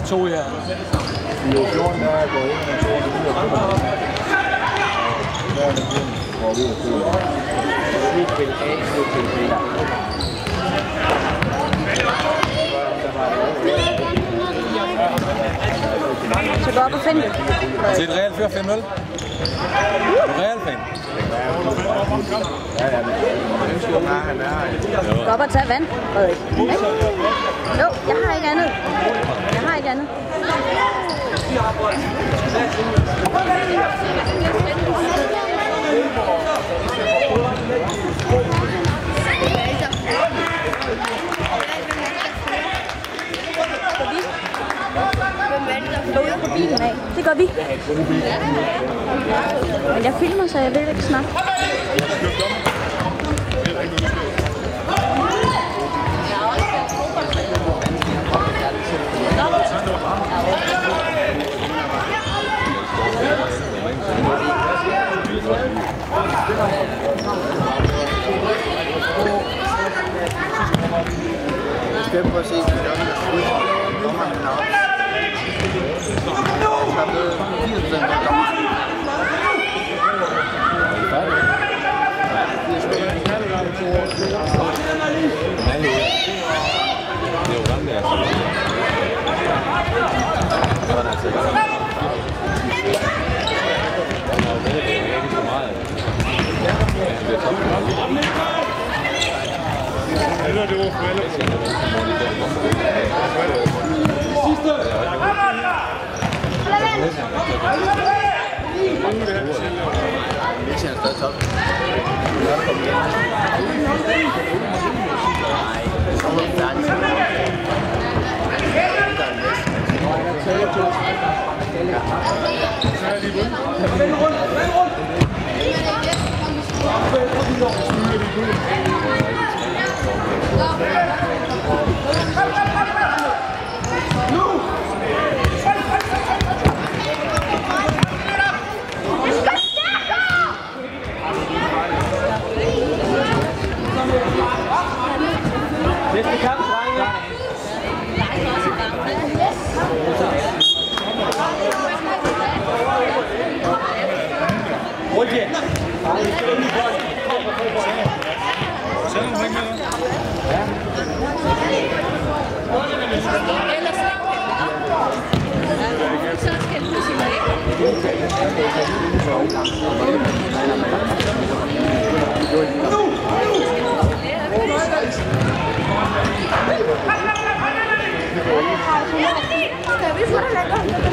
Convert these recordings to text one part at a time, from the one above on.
2 her. I 14 der går ind og 2 ud og kommer. Der er det går ud og køber. Spil A, spil B. Så gå op og finde det. Det er et reelt før 5-0. Reelt fan. Gå op og tage vand, Frederik. Jo, jeg har ikke andet. Gå ud på bilen af. Det gør vi. Men jeg filmer, så jeg vil ikke snakke. Jeg skal prøve at se, kommer han op. Der er blevet 80% af dommer. Det er jo gammelt, altså. Sådan er det. Det er ikke så meget. Det er sådan. Eller det var for alle. Sidste! Det er stadig top. Næste kamp, drenge. Rundt igen. Sådan en ring med dig. Ja. Så skal du sige mig Skal vi få det lækkert?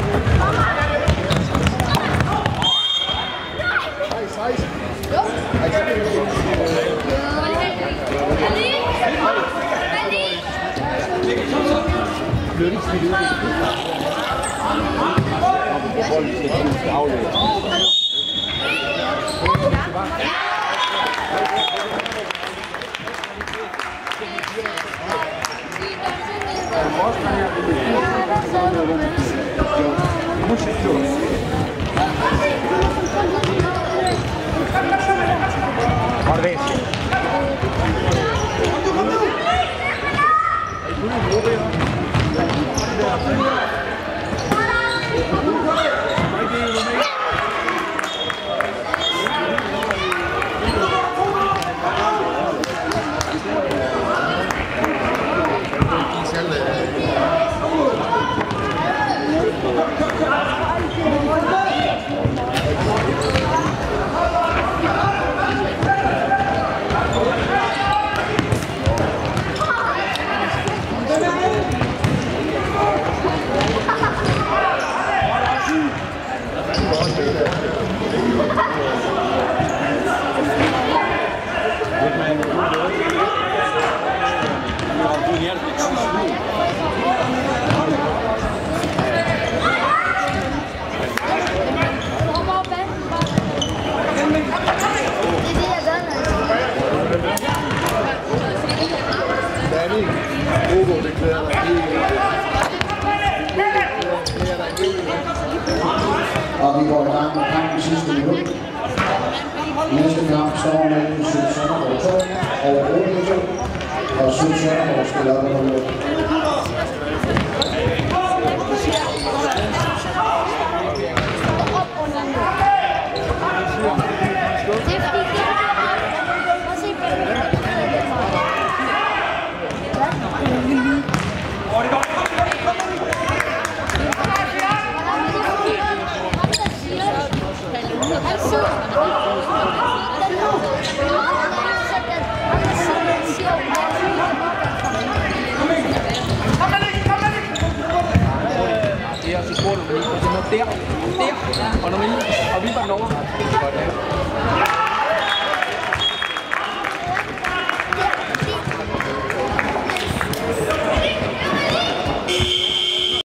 Og vi går i gang med kampen sidste minut. Næste kamp står mellem Syd Sønderborg 2 og Rode 2. Og Syd Sønderborg spiller op på 0. så spurgte du, og så noget der, og når man lige, og vi var over.